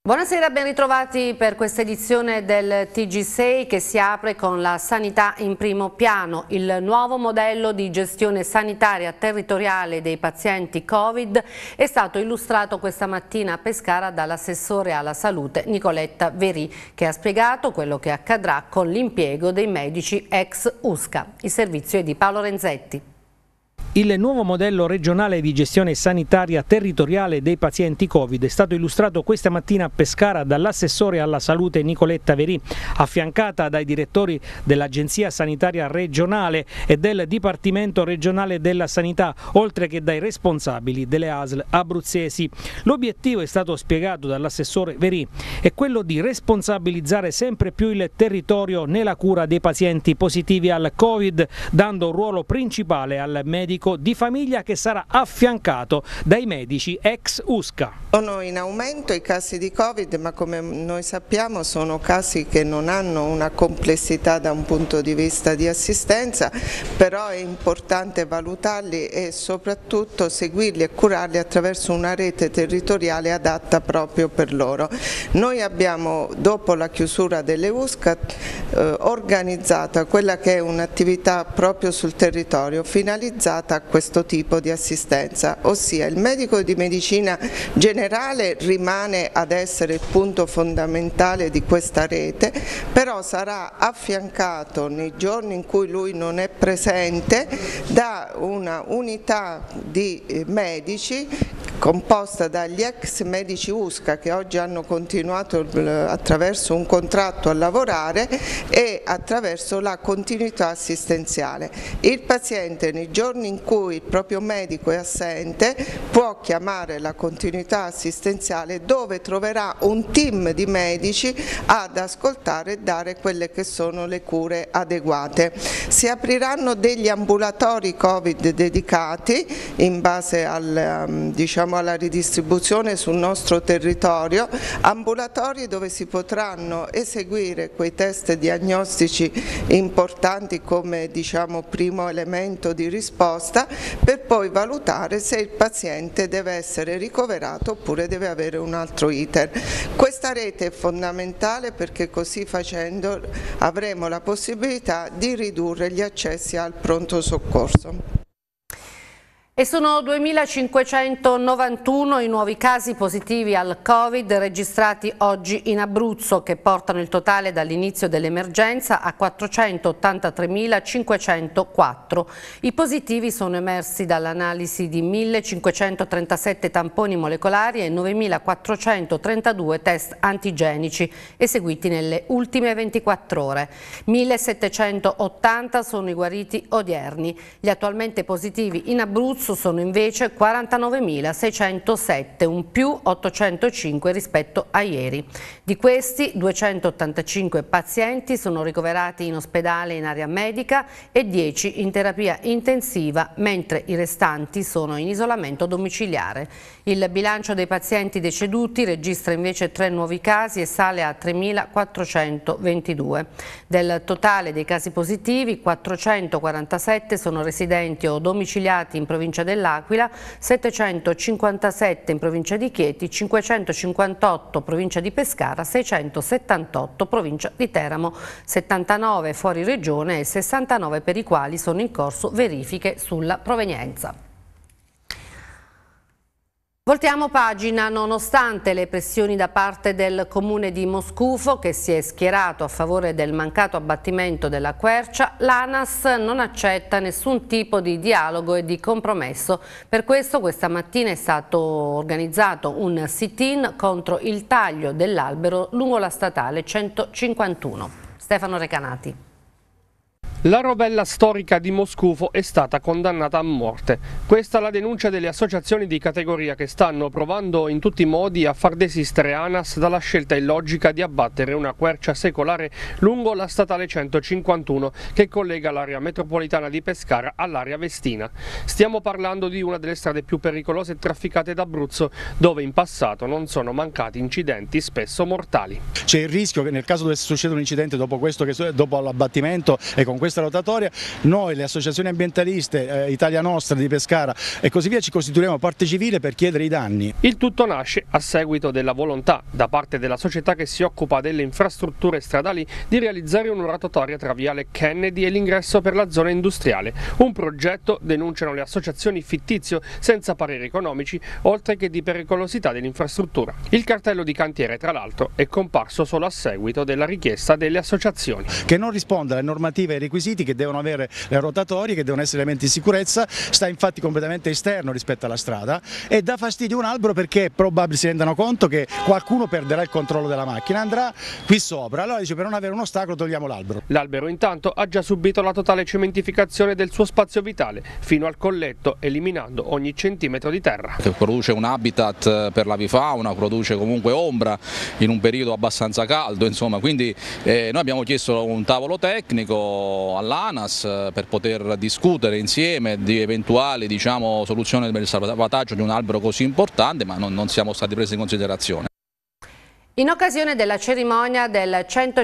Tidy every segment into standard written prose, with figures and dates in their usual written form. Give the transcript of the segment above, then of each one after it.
Buonasera, ben ritrovati per questa edizione del TG6 che si apre con la sanità in primo piano. Il nuovo modello di gestione sanitaria territoriale dei pazienti Covid è stato illustrato questa mattina a Pescara dall'assessore alla salute Nicoletta Verì, che ha spiegato quello che accadrà con l'impiego dei medici ex USCA. Il servizio è di Paolo Renzetti. Il nuovo modello regionale di gestione sanitaria territoriale dei pazienti Covid è stato illustrato questa mattina a Pescara dall'assessore alla salute Nicoletta Verì, affiancata dai direttori dell'Agenzia Sanitaria Regionale e del Dipartimento Regionale della Sanità, oltre che dai responsabili delle ASL abruzzesi. L'obiettivo, è stato spiegato dall'assessore Verì, è quello di responsabilizzare sempre più il territorio nella cura dei pazienti positivi al Covid, dando un ruolo principale al medico di famiglia che sarà affiancato dai medici ex USCA. Sono in aumento i casi di Covid, ma come noi sappiamo sono casi che non hanno una complessità da un punto di vista di assistenza, però è importante valutarli e soprattutto seguirli e curarli attraverso una rete territoriale adatta proprio per loro. Noi abbiamo, dopo la chiusura delle USCA, organizzata quella che è un'attività proprio sul territorio finalizzata a questo tipo di assistenza, ossia il medico di medicina generale rimane ad essere il punto fondamentale di questa rete, però sarà affiancato nei giorni in cui lui non è presente da una unità di medici composta dagli ex medici USCA che oggi hanno continuato attraverso un contratto a lavorare e attraverso la continuità assistenziale. Il paziente nei giorni in cui il proprio medico è assente può chiamare la continuità assistenziale, dove troverà un team di medici ad ascoltare e dare quelle che sono le cure adeguate. Si apriranno degli ambulatori Covid dedicati in base alla ridistribuzione sul nostro territorio, ambulatori dove si potranno eseguire quei test diagnostici importanti come primo elemento di risposta, per poi valutare se il paziente deve essere ricoverato oppure deve avere un altro iter. Questa rete è fondamentale perché così facendo avremo la possibilità di ridurre gli accessi al pronto soccorso. E sono 2.591 i nuovi casi positivi al Covid registrati oggi in Abruzzo, che portano il totale dall'inizio dell'emergenza a 483.504. I positivi sono emersi dall'analisi di 1.537 tamponi molecolari e 9.432 test antigenici eseguiti nelle ultime 24 ore. 1.780 sono i guariti odierni. Gli attualmente positivi in Abruzzo sono invece 49.607, un più 805 rispetto a ieri. Di questi 285 pazienti sono ricoverati in ospedale in area medica e 10 in terapia intensiva, mentre i restanti sono in isolamento domiciliare. Il bilancio dei pazienti deceduti registra invece 3 nuovi casi e sale a 3.422. Del totale dei casi positivi, 447 sono residenti o domiciliati in provincia dell'Aquila, 757 in provincia di Chieti, 558 provincia di Pescara, 678 provincia di Teramo, 79 fuori regione e 69 per i quali sono in corso verifiche sulla provenienza. Voltiamo pagina. Nonostante le pressioni da parte del comune di Moscufo, che si è schierato a favore del mancato abbattimento della quercia, l'ANAS non accetta nessun tipo di dialogo e di compromesso. Per questo questa mattina è stato organizzato un sit-in contro il taglio dell'albero lungo la statale 151. Stefano Recanati. La rovella storica di Moscufo è stata condannata a morte. Questa è la denuncia delle associazioni di categoria che stanno provando in tutti i modi a far desistere ANAS dalla scelta illogica di abbattere una quercia secolare lungo la statale 151 che collega l'area metropolitana di Pescara all'area vestina. Stiamo parlando di una delle strade più pericolose e trafficate d'Abruzzo, dove in passato non sono mancati incidenti spesso mortali. C'è il rischio che nel caso dovesse succedere un incidente dopo l'abbattimento e con questa rotatoria noi, le associazioni ambientaliste, Italia Nostra di Pescara e così via, ci costituiremo parte civile per chiedere i danni. Il tutto nasce a seguito della volontà da parte della società che si occupa delle infrastrutture stradali di realizzare una rotatoria tra Viale Kennedy e l'ingresso per la zona industriale. Un progetto, denunciano le associazioni, fittizio, senza pareri economici, oltre che di pericolosità dell'infrastruttura. Il cartello di cantiere, tra l'altro, è comparso solo a seguito della richiesta delle associazioni. Che non risponde alle normative e ai requisiti che devono avere le rotatorie, che devono essere elementi di sicurezza, sta infatti completamente esterno rispetto alla strada e dà fastidio un albero perché è probabile si rendano conto che qualcuno perderà il controllo della macchina, andrà qui sopra, allora dice per non avere uno ostacolo togliamo l'albero. L'albero intanto ha già subito la totale cementificazione del suo spazio vitale, fino al colletto, eliminando ogni centimetro di terra. Produce un habitat per l'avifauna, produce comunque ombra in un periodo abbastanza caldo, insomma, quindi noi abbiamo chiesto un tavolo tecnico all'ANAS per poter discutere insieme di eventuali soluzioni per il salvataggio di un albero così importante, ma non siamo stati presi in considerazione. In occasione della cerimonia del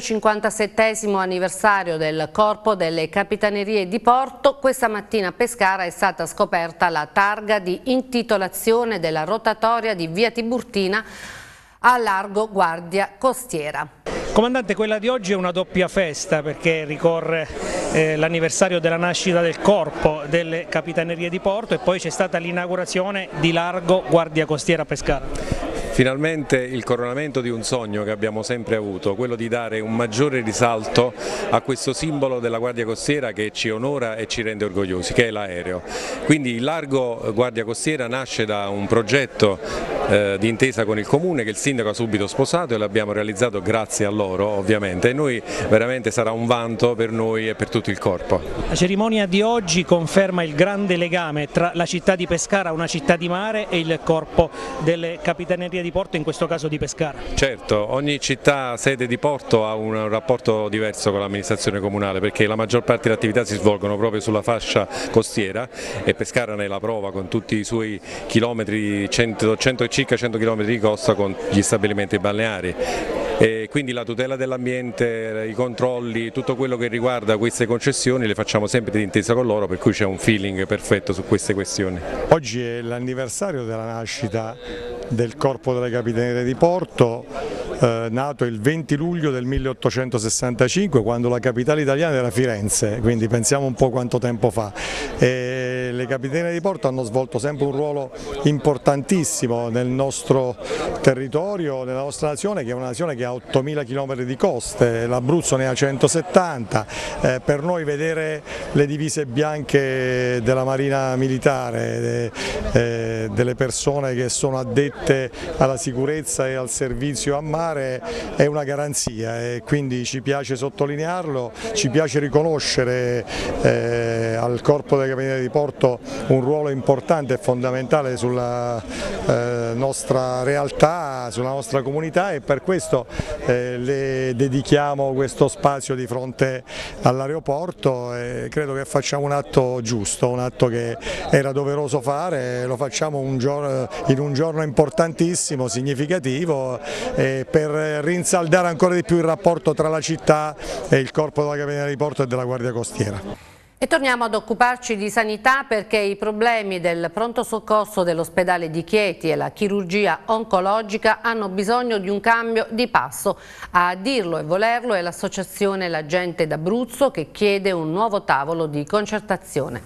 157° anniversario del Corpo delle Capitanerie di Porto, questa mattina a Pescara è stata scoperta la targa di intitolazione della rotatoria di via Tiburtina a largo Guardia Costiera. Comandante, quella di oggi è una doppia festa perché ricorre l'anniversario della nascita del Corpo delle Capitanerie di Porto e poi c'è stata l'inaugurazione di Largo Guardia Costiera Pescara. Finalmente il coronamento di un sogno che abbiamo sempre avuto, quello di dare un maggiore risalto a questo simbolo della Guardia Costiera che ci onora e ci rende orgogliosi, che è l'aereo. Quindi il Largo Guardia Costiera nasce da un progetto di intesa con il Comune che il Sindaco ha subito sposato e l'abbiamo realizzato grazie a loro ovviamente e noi veramente sarà un vanto per noi e per tutto il Corpo. La cerimonia di oggi conferma il grande legame tra la città di Pescara, una città di mare, e il Corpo delle Capitanerie di Porto, in questo caso di Pescara. Certo, ogni città sede di porto ha un rapporto diverso con l'amministrazione comunale perché la maggior parte delle attività si svolgono proprio sulla fascia costiera e Pescara ne è la prova con tutti i suoi chilometri, circa 100 km di costa con gli stabilimenti balneari. E quindi la tutela dell'ambiente, i controlli, tutto quello che riguarda queste concessioni le facciamo sempre d'intesa con loro, per cui c'è un feeling perfetto su queste questioni. Oggi è l'anniversario della nascita del Corpo delle Capitanerie di Porto, nato il 20 luglio del 1865 quando la capitale italiana era Firenze, quindi pensiamo un po' quanto tempo fa. E le Capitanerie di Porto hanno svolto sempre un ruolo importantissimo nel nostro territorio, nella nostra nazione, che è una nazione che ha 8.000 km di coste, l'Abruzzo ne ha 170, per noi vedere le divise bianche della Marina Militare, delle persone che sono addette alla sicurezza e al servizio a mare è una garanzia e quindi ci piace sottolinearlo, ci piace riconoscere al Corpo delle Capitanerie di Porto un ruolo importante e fondamentale sulla nostra realtà, sulla nostra comunità e per questo le dedichiamo questo spazio di fronte all'aeroporto e credo che facciamo un atto giusto, un atto che era doveroso fare, lo facciamo in un giorno importantissimo, significativo per rinsaldare ancora di più il rapporto tra la città e il Corpo della Capitaneria di Porto e della Guardia Costiera. E torniamo ad occuparci di sanità perché i problemi del pronto soccorso dell'ospedale di Chieti e la chirurgia oncologica hanno bisogno di un cambio di passo. A dirlo e volerlo è l'associazione La Gente d'Abruzzo che chiede un nuovo tavolo di concertazione.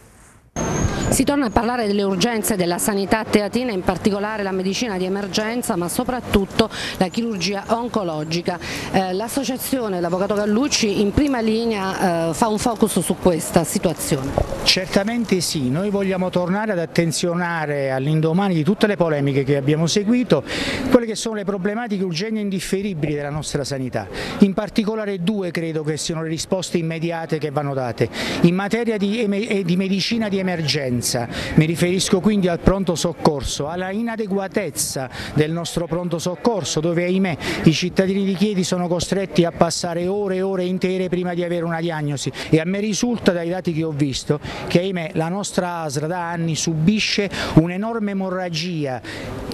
Si torna a parlare delle urgenze della sanità teatina, in particolare la medicina di emergenza, ma soprattutto la chirurgia oncologica. L'associazione, l'avvocato Gallucci, in prima linea fa un focus su questa situazione. Certamente sì, noi vogliamo tornare ad attenzionare all'indomani di tutte le polemiche che abbiamo seguito quelle che sono le problematiche urgenti e indifferibili della nostra sanità. In particolare due credo che siano le risposte immediate che vanno date. In materia di medicina di emergenza, mi riferisco quindi al pronto soccorso, alla inadeguatezza del nostro pronto soccorso dove ahimè i cittadini di Chieti sono costretti a passare ore e ore intere prima di avere una diagnosi e a me risulta dai dati che ho visto che ahimè la nostra ASL da anni subisce un'enorme emorragia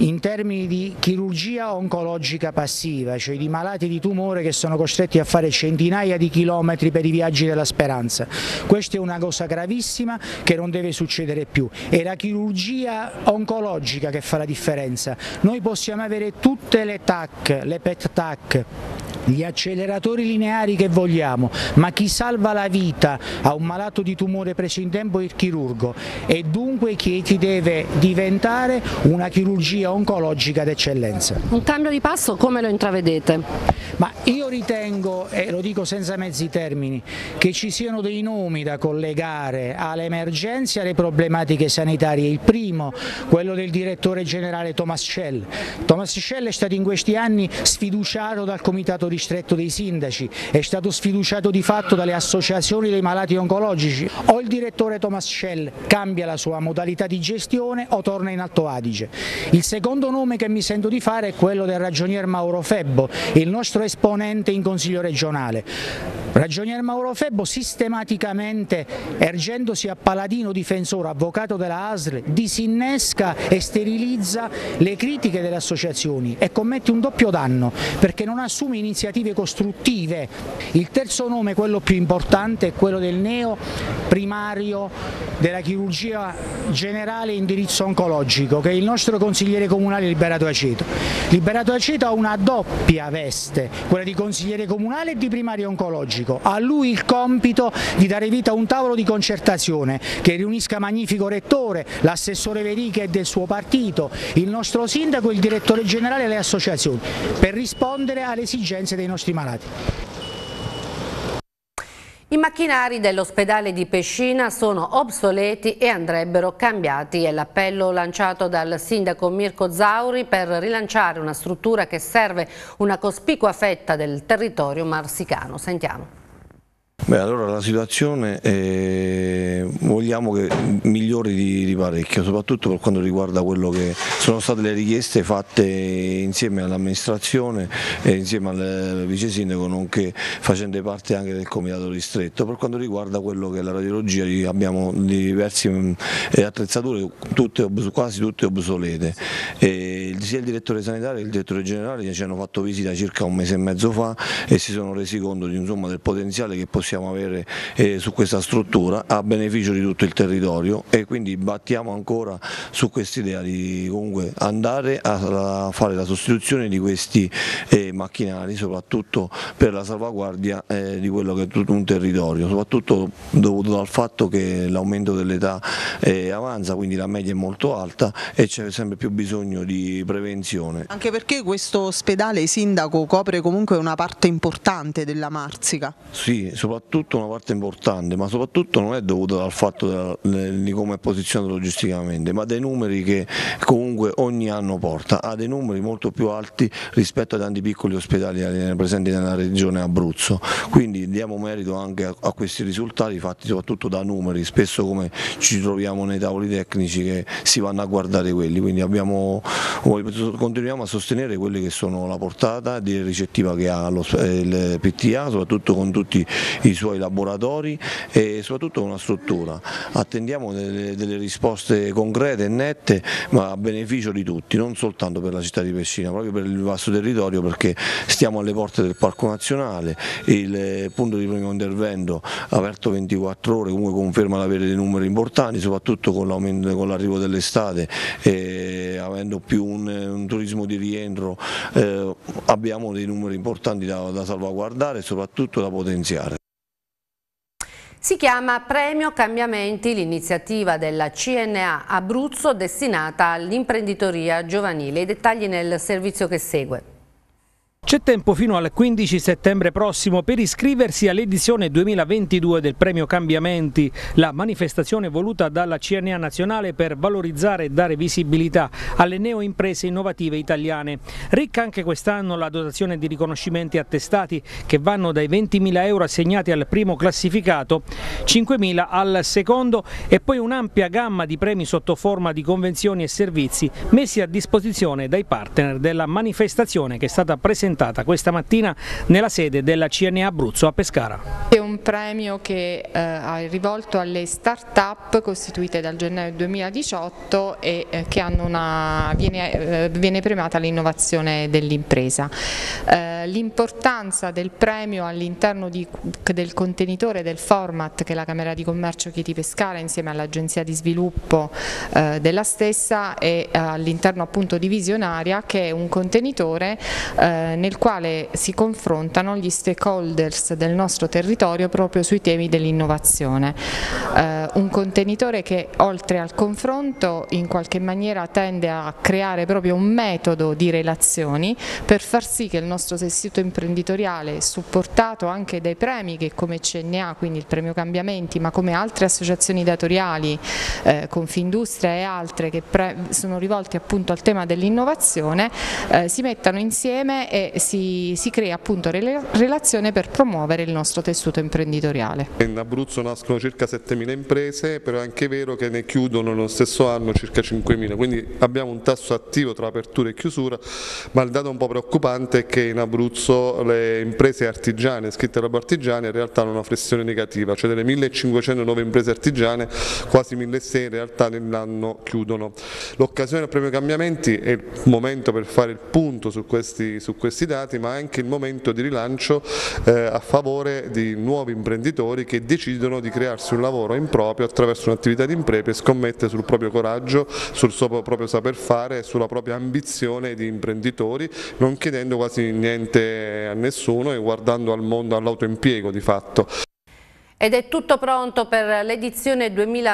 in termini di chirurgia oncologica passiva, cioè di malati di tumore che sono costretti a fare centinaia di chilometri per i viaggi della speranza. Questa è una cosa gravissima che non deve succedere più. È la chirurgia oncologica che fa la differenza. Noi possiamo avere tutte le TAC, le PET-TAC, gli acceleratori lineari che vogliamo, ma chi salva la vita a un malato di tumore preso in tempo è il chirurgo, e dunque chi ti deve diventare una chirurgia oncologica d'eccellenza. Un cambio di passo come lo intravedete? Ma io ritengo, e lo dico senza mezzi termini, che ci siano dei nomi da collegare alle emergenze e alle problematiche sanitarie. Il primo, quello del direttore generale Thomas Schell. Thomas Schell è stato in questi anni sfiduciato dal comitato ristretto dei sindaci, è stato sfiduciato di fatto dalle associazioni dei malati oncologici. O il direttore Thomas Schell cambia la sua modalità di gestione o torna in Alto Adige. Il secondo nome che mi sento di fare è quello del ragionier Mauro Febbo, il nostro esponente in Consiglio regionale. Ragionier Mauro Febbo sistematicamente, ergendosi a paladino difensore, avvocato della ASL, disinnesca e sterilizza le critiche delle associazioni e commette un doppio danno perché non assume iniziative costruttive. Il terzo nome, quello più importante, è quello del neo primario della chirurgia generale indirizzo oncologico, che è il nostro consigliere comunale Liberato Aceto. Liberato Aceto ha una doppia veste, quella di consigliere comunale e di primario oncologico. A lui il compito di dare vita a un tavolo di concertazione che riunisca Magnifico Rettore, l'assessore Verica e del suo partito, il nostro sindaco e il direttore generale e le associazioni, per rispondere alle esigenze dei nostri malati. I macchinari dell'ospedale di Pescina sono obsoleti e andrebbero cambiati. È l'appello lanciato dal sindaco Mirko Zauri per rilanciare una struttura che serve una cospicua fetta del territorio marsicano. Sentiamo. Beh, allora la situazione vogliamo che migliori di parecchio, soprattutto per quanto riguarda quello che sono state le richieste fatte insieme all'amministrazione e insieme al vice sindaco, nonché facendo parte anche del comitato ristretto. Per quanto riguarda quello che è la radiologia, abbiamo diverse attrezzature, quasi tutte obsolete. Sia il direttore sanitario che il direttore generale ci hanno fatto visita circa un mese e mezzo fa e si sono resi conto del potenziale che possiamo avere su questa struttura a beneficio di tutto il territorio, e quindi battiamo ancora su quest'idea di comunque andare a fare la sostituzione di questi macchinari, soprattutto per la salvaguardia di quello che è tutto un territorio, soprattutto dovuto dal fatto che l'aumento dell'età avanza, quindi la media è molto alta e c'è sempre più bisogno di prevenzione. Anche perché questo ospedale, sindaco, copre comunque una parte importante della Marsica. Sì, soprattutto una parte importante, ma soprattutto non è dovuto dal fatto di come è posizionato logisticamente, ma dai numeri che comunque ogni anno porta, ha dei numeri molto più alti rispetto ai tanti piccoli ospedali presenti nella regione Abruzzo, quindi diamo merito anche a questi risultati fatti soprattutto da numeri, spesso come ci troviamo nei tavoli tecnici che si vanno a guardare quelli, quindi continuiamo a sostenere quelle che sono la portata di ricettiva che ha il PTA, soprattutto con tutti i suoi laboratori e soprattutto una struttura. Attendiamo delle risposte concrete e nette, ma a beneficio di tutti, non soltanto per la città di Pescina, proprio per il vasto territorio, perché stiamo alle porte del Parco Nazionale, il punto di primo intervento aperto 24 ore comunque conferma di avere dei numeri importanti, soprattutto con l'arrivo dell'estate e avendo più un turismo di rientro abbiamo dei numeri importanti da salvaguardare e soprattutto da potenziare. Si chiama Premio Cambiamenti l'iniziativa della CNA Abruzzo destinata all'imprenditoria giovanile. I dettagli nel servizio che segue. C'è tempo fino al 15 settembre prossimo per iscriversi all'edizione 2022 del Premio Cambiamenti, la manifestazione voluta dalla CNA nazionale per valorizzare e dare visibilità alle neoimprese innovative italiane. Ricca anche quest'anno la dotazione di riconoscimenti attestati che vanno dai 20.000 euro assegnati al primo classificato, 5.000 al secondo e poi un'ampia gamma di premi sotto forma di convenzioni e servizi messi a disposizione dai partner della manifestazione che è stata presentata questa mattina nella sede della CNA Abruzzo a Pescara. È un un premio che è rivolto alle start-up costituite dal gennaio 2018 e che hanno viene premiata l'innovazione dell'impresa. L'importanza del premio all'interno del contenitore del format che la Camera di Commercio Chieti Pescara insieme all'Agenzia di Sviluppo della stessa e all'interno appunto di Visionaria, che è un contenitore nel quale si confrontano gli stakeholders del nostro territorio proprio sui temi dell'innovazione. Un contenitore che oltre al confronto in qualche maniera tende a creare proprio un metodo di relazioni per far sì che il nostro tessuto imprenditoriale, supportato anche dai premi che come CNA, quindi il premio Cambiamenti, ma come altre associazioni datoriali, Confindustria e altre che sono rivolte appunto al tema dell'innovazione, si mettano insieme e si crea appunto relazione per promuovere il nostro tessuto imprenditoriale. In Abruzzo nascono circa 7.000 imprese, però è anche vero che ne chiudono nello stesso anno circa 5.000, quindi abbiamo un tasso attivo tra apertura e chiusura, ma il dato un po' preoccupante è che in Abruzzo le imprese artigiane iscritte all'albo artigiani in realtà hanno una flessione negativa, cioè delle 1.500 nuove imprese artigiane quasi 1.600 in realtà nell'anno chiudono. L'occasione del premio Cambiamenti è il momento per fare il punto su questi dati, ma anche il momento di rilancio a favore di nuovi imprenditori che decidono di crearsi un lavoro in proprio attraverso un'attività di impresa e scommettere sul proprio coraggio, sul suo proprio saper fare e sulla propria ambizione di imprenditori, non chiedendo quasi niente a nessuno e guardando al mondo, all'autoimpiego di fatto. Ed è tutto pronto per l'edizione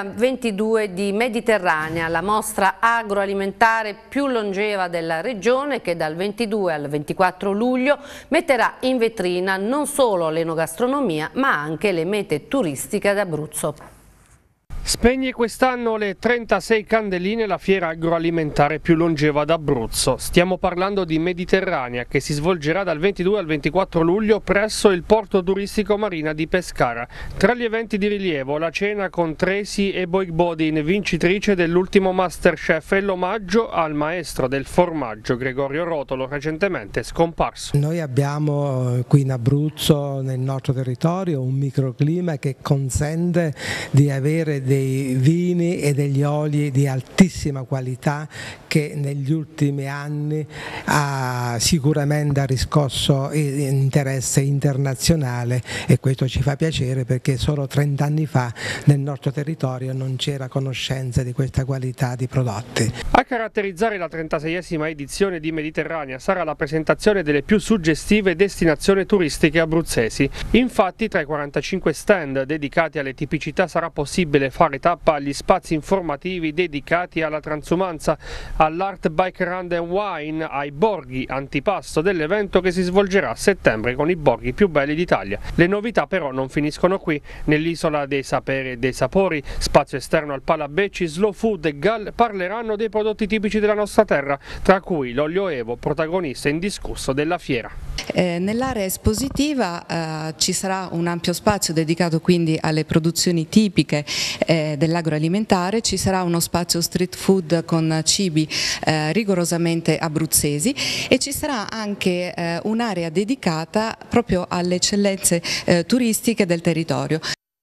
2022 di Mediterranea, la mostra agroalimentare più longeva della regione che dal 22 al 24 luglio metterà in vetrina non solo l'enogastronomia ma anche le mete turistiche d'Abruzzo. Spegne quest'anno le 36 candeline la fiera agroalimentare più longeva d'Abruzzo. Stiamo parlando di Mediterranea, che si svolgerà dal 22 al 24 luglio presso il porto turistico Marina di Pescara. Tra gli eventi di rilievo la cena con Tracy e Boy Bodin, vincitrice dell'ultimo Masterchef, e l'omaggio al maestro del formaggio Gregorio Rotolo, recentemente scomparso. Noi abbiamo qui in Abruzzo, nel nostro territorio, un microclima che consente di avere dei vini e degli oli di altissima qualità che negli ultimi anni sicuramente ha riscosso interesse internazionale, e questo ci fa piacere perché solo 30 anni fa nel nostro territorio non c'era conoscenza di questa qualità di prodotti. A caratterizzare la 36esima edizione di Mediterranea sarà la presentazione delle più suggestive destinazioni turistiche abruzzesi. Infatti tra i 45 stand dedicati alle tipicità sarà possibile fare tappa agli spazi informativi dedicati alla transumanza, all'Art Bike Run and Wine, ai borghi antipasto dell'evento che si svolgerà a settembre con i borghi più belli d'Italia. Le novità però non finiscono qui. Nell'isola dei saperi e dei sapori, spazio esterno al Palabecci, Slow Food e Gal parleranno dei prodotti tipici della nostra terra, tra cui l'olio Evo, protagonista indiscusso della fiera. Nell'area espositiva ci sarà un ampio spazio dedicato quindi alle produzioni tipiche dell'agroalimentare, ci sarà uno spazio street food con cibi rigorosamente abruzzesi e ci sarà anche un'area dedicata proprio alle eccellenze turistiche del territorio.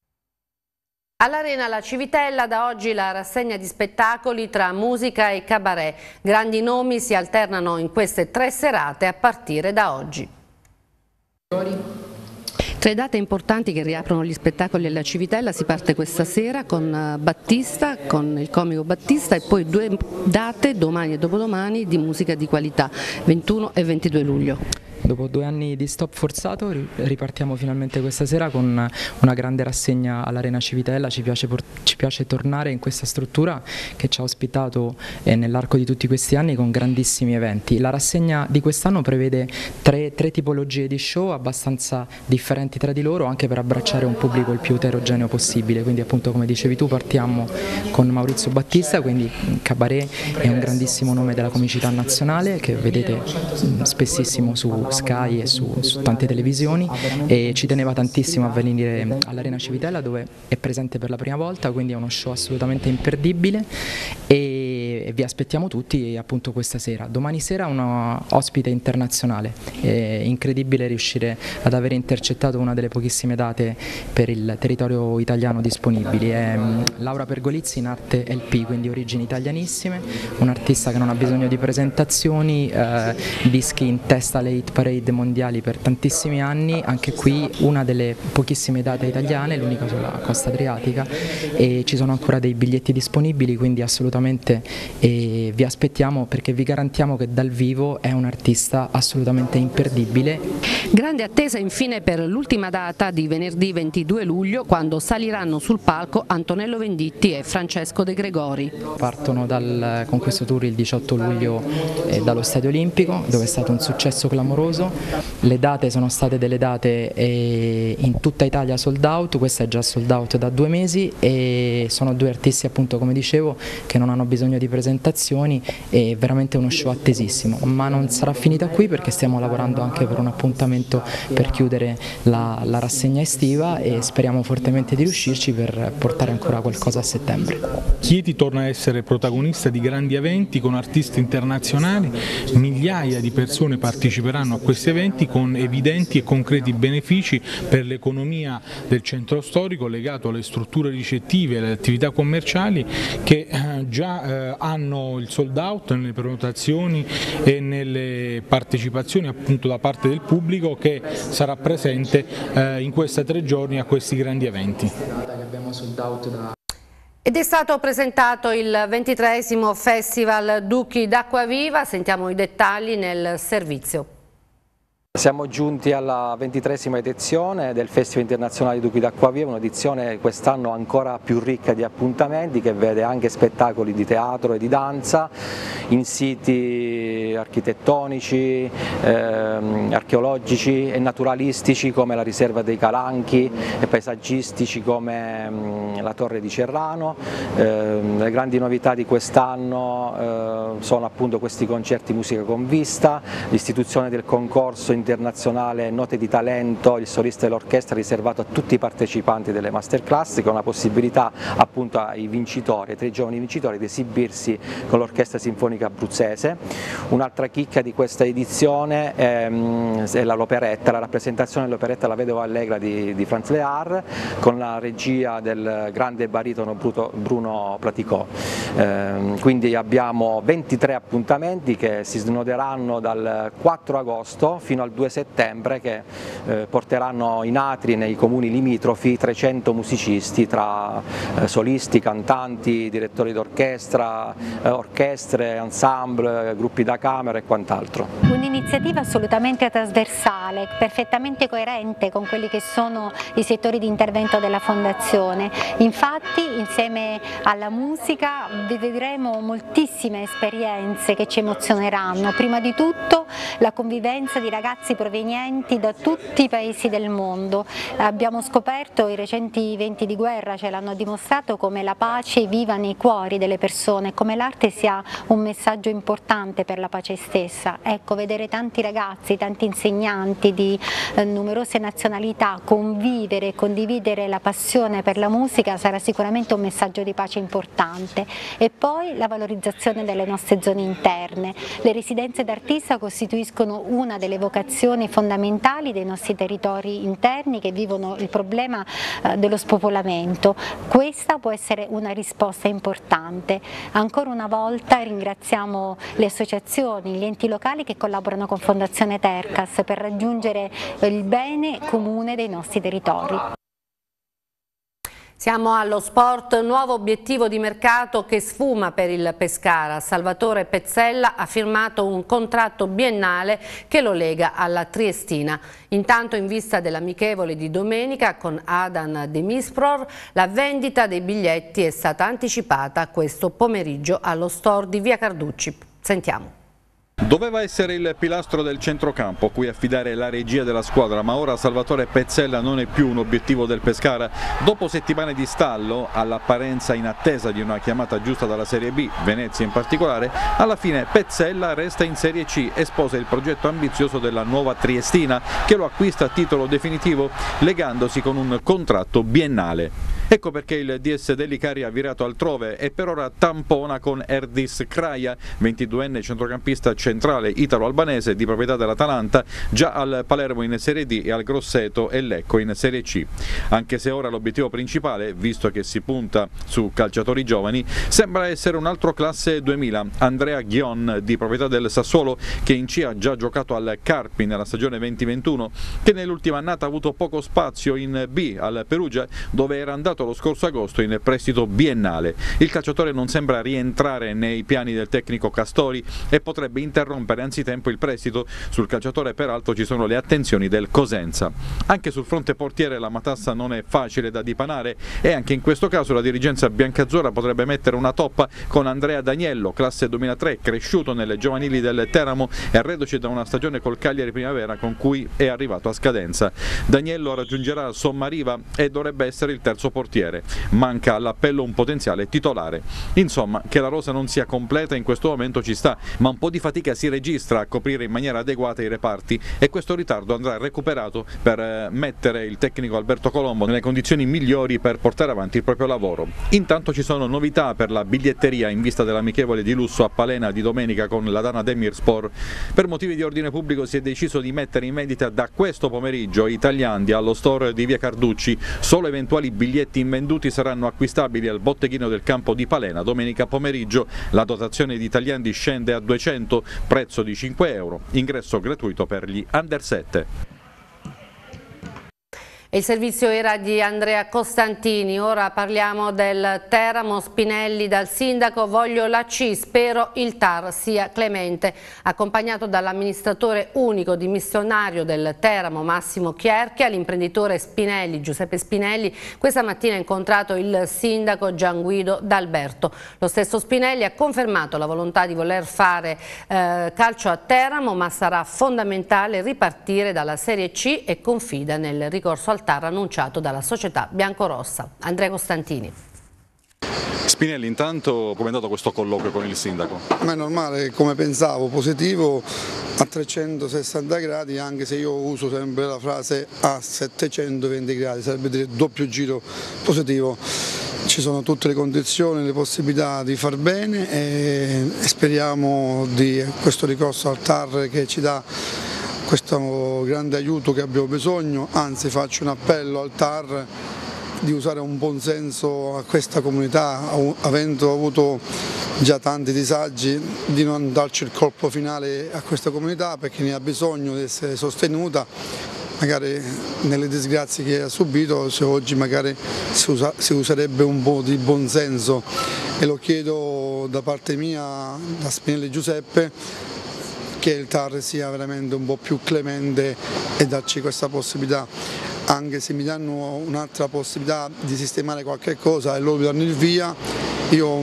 All'Arena La Civitella da oggi la rassegna di spettacoli tra musica e cabaret. Grandi nomi si alternano in queste 3 serate a partire da oggi. 3 date importanti che riaprono gli spettacoli alla Civitella. Si parte questa sera con Battista, con il comico Battista, e poi 2 date domani e dopodomani di musica di qualità, 21 e 22 luglio. Dopo 2 anni di stop forzato ripartiamo finalmente questa sera con una grande rassegna all'Arena Civitella. Ci piace tornare in questa struttura che ci ha ospitato nell'arco di tutti questi anni con grandissimi eventi. La rassegna di quest'anno prevede 3 tipologie di show abbastanza differenti tra di loro, anche per abbracciare un pubblico il più eterogeneo possibile. Quindi appunto, come dicevi tu, partiamo con Maurizio Battista, quindi cabaret, è un grandissimo nome della comicità nazionale che vedete spessissimo su Sky e su tante televisioni, e ci teneva tantissimo a venire all'Arena Civitella, dove è presente per la prima volta, quindi è uno show assolutamente imperdibile e vi aspettiamo tutti appunto questa sera. Domani sera una ospite internazionale, è incredibile riuscire ad aver intercettato una delle pochissime date per il territorio italiano disponibili. È Laura Pergolizzi, in arte LP, quindi origini italianissime, un'artista che non ha bisogno di presentazioni, dischi in testa alle hit parade mondiali per tantissimi anni, anche qui una delle pochissime date italiane, l'unica sulla costa adriatica, e ci sono ancora dei biglietti disponibili, quindi assolutamente vi aspettiamo, perché vi garantiamo che dal vivo è un artista assolutamente imperdibile. Grande attesa infine per l'ultima data di venerdì 22 luglio, quando saliranno sul palco Antonello Venditti e Francesco De Gregori. Partono con questo tour il 18 luglio dallo Stadio Olimpico, dove è stato un successo clamoroso. Le date sono state delle date in tutta Italia sold out, questa è già sold out da 2 mesi, e sono 2 artisti, appunto, come dicevo, che non hanno bisogno di presentazioni, è veramente uno show attesissimo. Ma non sarà finita qui, perché stiamo lavorando anche per un appuntamento per chiudere la rassegna estiva, e speriamo fortemente di riuscirci per portare ancora qualcosa a settembre. Chieti torna a essere protagonista di grandi eventi con artisti internazionali, migliaia di persone parteciperanno a questi eventi con evidenti e concreti benefici per l'economia del centro storico, legato alle strutture ricettive e alle attività commerciali che già hanno il sold out nelle prenotazioni e nelle partecipazioni, appunto, da parte del pubblico che sarà presente in questi 3 giorni a questi grandi eventi. Ed è stato presentato il 23esimo Festival Duchi d'Acquaviva, sentiamo i dettagli nel servizio. Siamo giunti alla 23esima edizione del Festival Internazionale Duchi d'Acquaviva, un'edizione quest'anno ancora più ricca di appuntamenti, che vede anche spettacoli di teatro e di danza in siti architettonici, archeologici e naturalistici come la riserva dei Calanchi, e paesaggistici come la Torre di Cerrano. Le grandi novità di quest'anno sono appunto questi concerti musica con vista, l'istituzione del concorso internazionale Note di Talento, il solista e l'orchestra, riservato a tutti i partecipanti delle masterclass, con la possibilità appunto ai vincitori, ai 3 giovani vincitori, di esibirsi con l'orchestra sinfonica abruzzese. Un'altra chicca di questa edizione è l'operetta, la rappresentazione dell'operetta La Vedova Allegra di Franz Lehár, con la regia del grande baritono Bruno Platicò. Quindi abbiamo 23 appuntamenti che si snoderanno dal 4 agosto fino al 2 settembre, che porteranno in atri nei comuni limitrofi 300 musicisti, tra solisti, cantanti, direttori d'orchestra, orchestre, ensemble, gruppi da camera e quant'altro. Un'iniziativa assolutamente trasversale, perfettamente coerente con quelli che sono i settori di intervento della Fondazione. Infatti, insieme alla musica vedremo moltissime esperienze che ci emozioneranno. Prima di tutto la convivenza di ragazzi provenienti da tutti i paesi del mondo. Abbiamo scoperto, i recenti eventi di guerra ce l'hanno dimostrato, come la pace viva nei cuori delle persone, come l'arte sia un messaggio importante per la pace stessa. Ecco, vedere tanti ragazzi, tanti insegnanti di numerose nazionalità convivere e condividere la passione per la musica sarà sicuramente un messaggio di pace importante. E poi la valorizzazione delle nostre zone interne. Le residenze d'artista costituiscono una delle vocazioni fondamentali dei nostri territori interni, che vivono il problema dello spopolamento. Questa può essere una risposta importante. Ancora una volta ringraziamo le associazioni, gli enti locali che collaborano con Fondazione Tercas per raggiungere il bene comune dei nostri territori. Siamo allo sport, nuovo obiettivo di mercato che sfuma per il Pescara. Salvatore Pezzella ha firmato un contratto biennale che lo lega alla Triestina. Intanto, in vista dell'amichevole di domenica con Adan Demirspor, la vendita dei biglietti è stata anticipata questo pomeriggio allo store di Via Carducci. Sentiamo. Doveva essere il pilastro del centrocampo cui affidare la regia della squadra, ma ora Salvatore Pezzella non è più un obiettivo del Pescara. Dopo settimane di stallo, all'apparenza in attesa di una chiamata giusta dalla Serie B, Venezia in particolare, alla fine Pezzella resta in Serie C e sposa il progetto ambizioso della nuova Triestina, che lo acquista a titolo definitivo legandosi con un contratto biennale. Ecco perché il DS Dellicari ha virato altrove e per ora tampona con Erdis Kraja, 22enne centrocampista centrale italo-albanese di proprietà dell'Atalanta, già al Palermo in Serie D e al Grosseto e Lecco in Serie C. Anche se ora l'obiettivo principale, visto che si punta su calciatori giovani, sembra essere un altro classe 2000, Andrea Ghion, di proprietà del Sassuolo, che in C ha già giocato al Carpi nella stagione 2021, che nell'ultima annata ha avuto poco spazio in B al Perugia, dove era andato lo scorso agosto in prestito biennale. Il calciatore non sembra rientrare nei piani del tecnico Castori e potrebbe interrompere anzitempo il prestito. Sul calciatore peraltro ci sono le attenzioni del Cosenza. Anche sul fronte portiere la matassa non è facile da dipanare e anche in questo caso la dirigenza biancazzurra potrebbe mettere una toppa con Andrea Daniello, classe 2003, cresciuto nelle giovanili del Teramo e reduce da una stagione col Cagliari Primavera con cui è arrivato a scadenza. Daniello raggiungerà Sommariva e dovrebbe essere il terzo portiere. Manca all'appello un potenziale titolare. Insomma, che la rosa non sia completa in questo momento ci sta, ma un po' di fatica si registra a coprire in maniera adeguata i reparti e questo ritardo andrà recuperato per mettere il tecnico Alberto Colombo nelle condizioni migliori per portare avanti il proprio lavoro. Intanto ci sono novità per la biglietteria in vista dell'amichevole di lusso a Palena di domenica con la Dana Demirspor. Per motivi di ordine pubblico si è deciso di mettere in vendita da questo pomeriggio Italiandia allo store di via Carducci. Solo eventuali biglietti invenduti saranno acquistabili al botteghino del campo di Palena domenica pomeriggio. La dotazione di Italiandi scende a 200, prezzo di 5 euro, ingresso gratuito per gli Under 7. Il servizio era di Andrea Costantini. Ora parliamo del Teramo. Spinelli dal sindaco: voglio la C, spero il TAR sia clemente. Accompagnato dall'amministratore unico dimissionario del Teramo Massimo Chierchia, l'imprenditore Spinelli, Giuseppe Spinelli, questa mattina ha incontrato il sindaco Gianguido D'Alberto. Lo stesso Spinelli ha confermato la volontà di voler fare calcio a Teramo, ma sarà fondamentale ripartire dalla Serie C e confida nel ricorso al TAR annunciato dalla società biancorossa. Andrea Costantini. Spinelli, intanto come è andato questo colloquio con il sindaco? Ma è normale, come pensavo, positivo a 360 gradi, anche se io uso sempre la frase a 720 gradi, sarebbe dire doppio giro positivo. Ci sono tutte le condizioni, le possibilità di far bene e speriamo di questo ricorso al TAR che ci dà questo grande aiuto che abbiamo bisogno. Anzi, faccio un appello al TAR di usare un buon senso a questa comunità, avendo avuto già tanti disagi, di non darci il colpo finale a questa comunità perché ne ha bisogno di essere sostenuta, magari nelle disgrazie che ha subito, se oggi magari si userebbe un po' di buon senso, e lo chiedo da parte mia, da Spinelli Giuseppe, che il TAR sia veramente un po' più clemente e darci questa possibilità. Anche se mi danno un'altra possibilità di sistemare qualche cosa e loro mi danno il via, io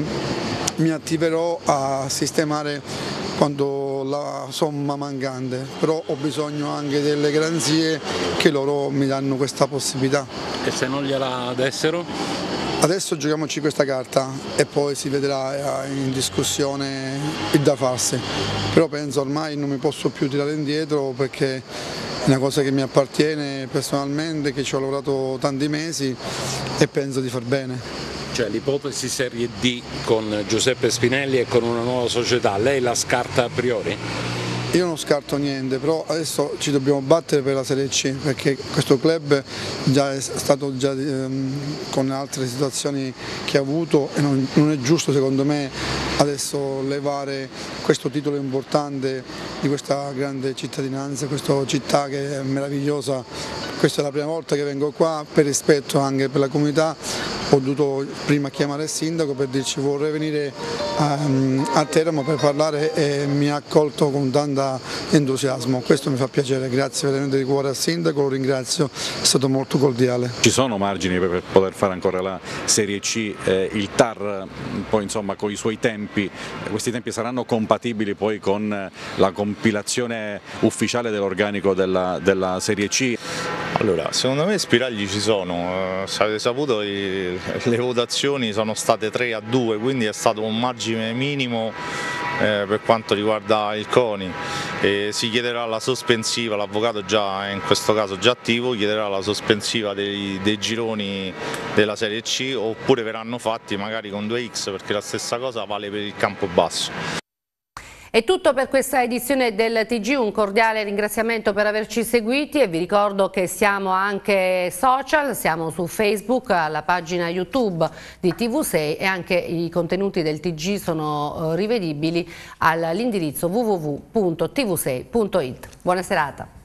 mi attiverò a sistemare quando la somma mancante, però ho bisogno anche delle garanzie che loro mi danno questa possibilità. E se non gliela dessero? Adesso giochiamoci questa carta e poi si vedrà in discussione il da farsi, però penso ormai non mi posso più tirare indietro perché è una cosa che mi appartiene personalmente, che ci ho lavorato tanti mesi e penso di far bene. Cioè l'ipotesi Serie D con Giuseppe Spinelli e con una nuova società, lei la scarta a priori? Io non scarto niente, però adesso ci dobbiamo battere per la Serie C perché questo club già è stato con altre situazioni che ha avuto e non è giusto secondo me adesso levare questo titolo importante di questa grande cittadinanza, questa città che è meravigliosa questa è la prima volta che vengo qua, per rispetto anche per la comunità ho dovuto prima chiamare il sindaco per dirci vorrei venire a Teramo per parlare e mi ha accolto con tanto entusiasmo, questo mi fa piacere, grazie veramente di cuore al sindaco, lo ringrazio, è stato molto cordiale. Ci sono margini per poter fare ancora la Serie C, il TAR poi insomma con i suoi tempi, questi tempi saranno compatibili poi con la compilazione ufficiale dell'organico della Serie C? Allora, secondo me spiragli ci sono, se avete saputo le votazioni sono state 3-2, quindi è stato un margine minimo per quanto riguarda il CONI. Si chiederà la sospensiva, l'avvocato già in questo caso già attivo, chiederà la sospensiva dei gironi della Serie C, oppure verranno fatti magari con 2x, perché la stessa cosa vale per il campo basso. È tutto per questa edizione del TG, un cordiale ringraziamento per averci seguiti e vi ricordo che siamo anche social, siamo su Facebook, alla pagina YouTube di TV6 e anche i contenuti del TG sono rivedibili all'indirizzo www.tv6.it. Buona serata.